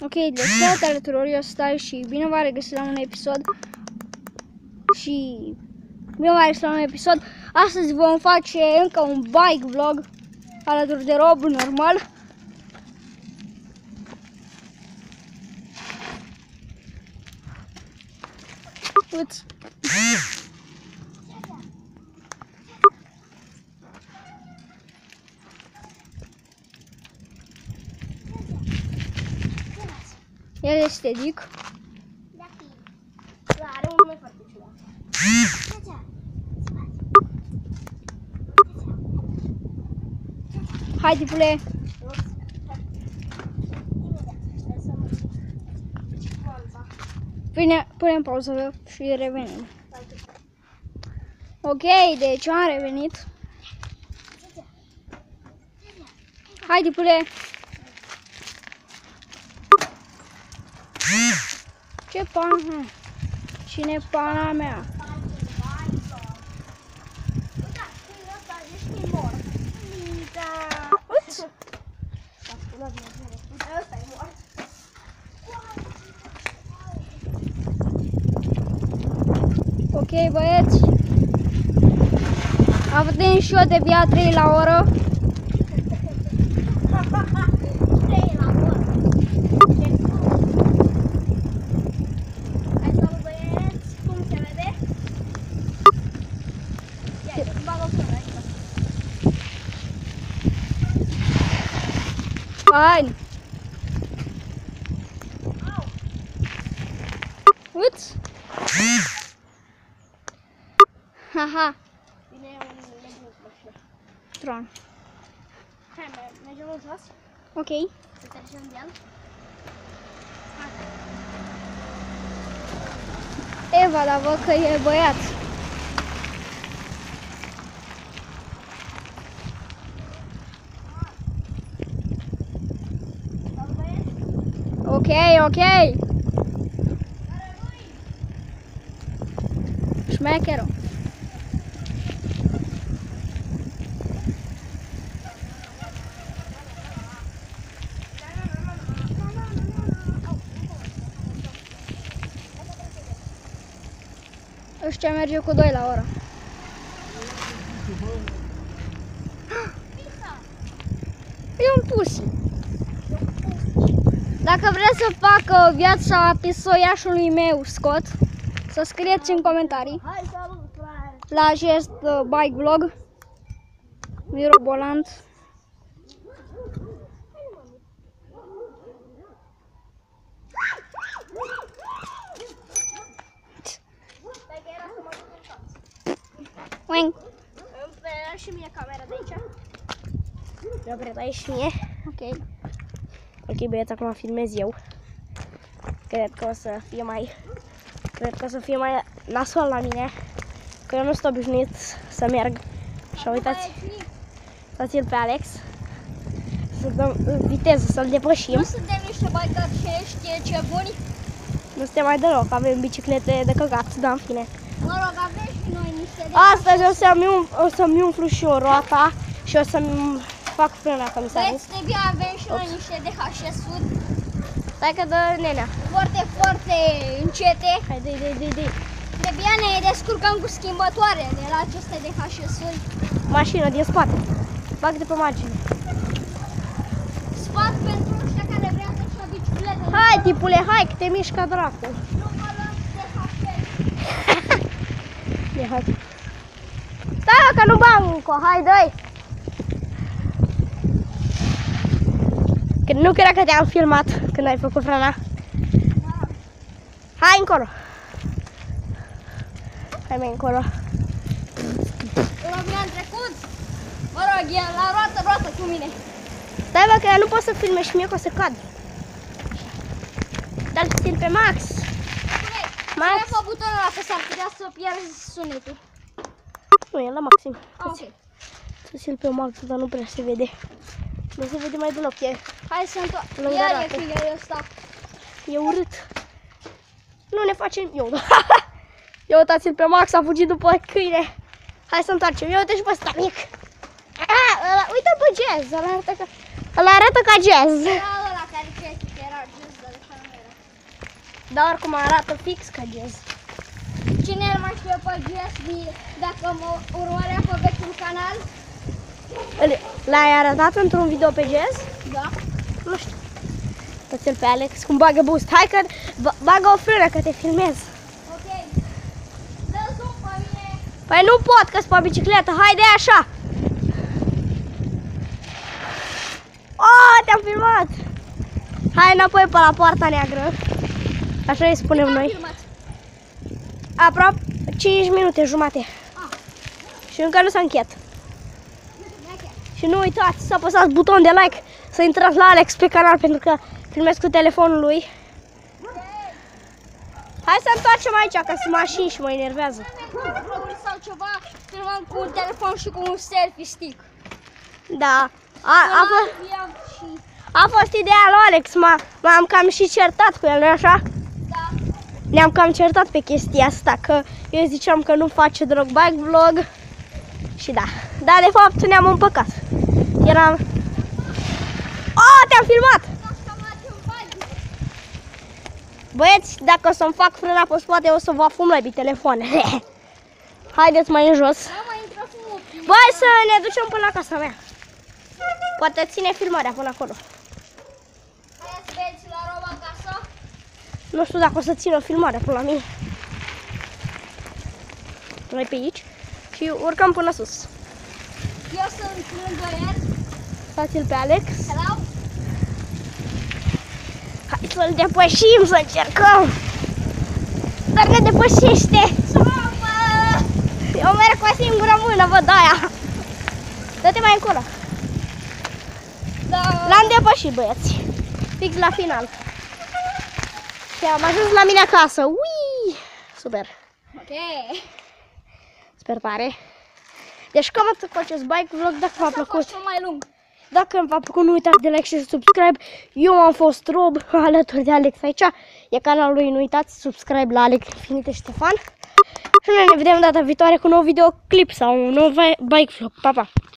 Ok, deci salutare tuturor, eu stai și bine v-am regăsit la un episod. Astăzi vom face încă un bike vlog alături de Rob, normal. Uite. El este Dic. Are un nume foarte ciudat. Hai, tipule. Punem pauză și revenim. Ok, deci am revenit. Hai, tipule. Ce pana? Cine pana mea? Ok, băieți. Avem și eu de via 3 la oră. Hai! Uite! Haha! Bine, mergem în mașină. Tron. Hai, mergem în jos? Ok. Să trecem de el? Eva, dar văd că e băiat. Ok, ok. Șmecherul. Ăștia merge cu 2 la oră. E un pusi. Dacă vreți să fac viața pisoiașului meu scot, să scrieți în comentarii. Hai, salut, frate! La acest bike vlog mirobolant. Wing. Îmi predai și mie camera de aici. Mi-o predai și mie. Ok. Ok, băieți, acum filmez eu. Cred că o să fie mai nasol la mine. Că eu nu sunt obișnuit să merg. Și uitați, uitați-l pe Alex. Să dăm viteză, să-l depășim. Nu suntem niște bikeri ce buni. Nu suntem mai deloc, avem biciclete de căcat, dar în fine. Mă rog, avem și noi niște de... Astăzi o să-mi umflu și o roata și o să-mi fac frâna comisarul. Vreți de bine avem și noi niște DHS-uri Stai că dă nenea. foarte, foarte încete. Hai, dă-i. De bine ne descurcăm cu schimbătoarele la aceste DHS-uri. Mașină din spate. Bag de pe margine. Sfat pentru ăștia care vrea să-și ia biciclete. Hai, tipule, hai, că te mișcă dracu. Nu mă luăm DHS. Ia, hai. Stai, că nu banco, hai, dă-i. Că nu cred că te-am filmat când ai făcut frâna. Hai încolo. Hai mai încolo. La mine am trecut. Mă rog, e la roată cu mine. Stai, bă, că eu nu pot să filmez și mie că o să cad. Dar țin pe Max. Max. Pe butonul ăla că s-ar putea să pierzi sunetul. Nu, e la maxim. Ok. Să țin pe Max, dar nu prea se vede. Nu se vede mai deloc, e. Hai să întoarcem. Lângă Iar e rată. câinele ăsta. E urât. Nu ne facem... Ia uitați-l pe Max, a fugit după câine. Hai să întoarcem. Ia uite și pe ăsta mic. Uite pe Jazz, ăla arată ca Jazz. Era ăla care era Jazz. Dar oricum arată fix ca Jazz. Cine îl mai știe pe Jazz, dacă mă urmărea pe vechiul canal? L-ai arătat într-un video pe Jazz? Da. Nu știu. Uite-l pe Alex cum bagă boost. Hai că bagă o frână că te filmez. Ok. Dă zoom pe mine. Păi nu pot că-s pe bicicletă. Haide așa. Oh, te-am filmat. Hai înapoi pe la poarta neagră. Așa îi spunem noi. Aproape 5 minute, jumate. Și încă nu s-a încheiat. Și nu uitați să apăsați butonul de like, să intrați la Alex pe canal pentru că filmez cu telefonul lui. Hai să întoarcem aici, că sunt mașini și mă enervează. Sau ceva, filmăm cu un telefon și cu un selfie stick. Da. A fost ideea lui Alex, m-am cam și certat cu el, nu-i așa? Da. Ne-am cam certat pe chestia asta, că eu ziceam că nu face deloc bike vlog. Și da, dar de fapt ne-am împăcat. Eram... Oh, te-am filmat! Băieți, dacă o să-mi fac frâna pe spate, o să vă afum la telefoane. Haideți mai în jos. Băi, să ne ducem până la casa mea. Poate ține filmarea până acolo. Hai să vezi la roba acasă. Nu știu dacă o să țină filmarea până la mine. Noi pe aici și urcăm până sus. Eu sunt lângă el. Stați-l pe Alex. Hello? Hai să-l depășim, să încercăm. Dar ne depășește. Eu merg cu o singură mână, văd aia. Dă-te mai încolo. Da. L-am depășit, băieți. Fix la final. Și am ajuns la mine acasă. Ui! Super. Ok. Sper tare. Deci cam atât cu acest bike vlog. Dacă v-a plăcut, mai lung. dacă v-a plăcut, nu uitați de like și subscribe. Eu am fost Rob, alături de Alex aici. E canalul lui, nu uitați, subscribe la Alex Infinite Ștefan. Și noi ne vedem data viitoare cu un nou videoclip sau un nou bike vlog. Pa, pa!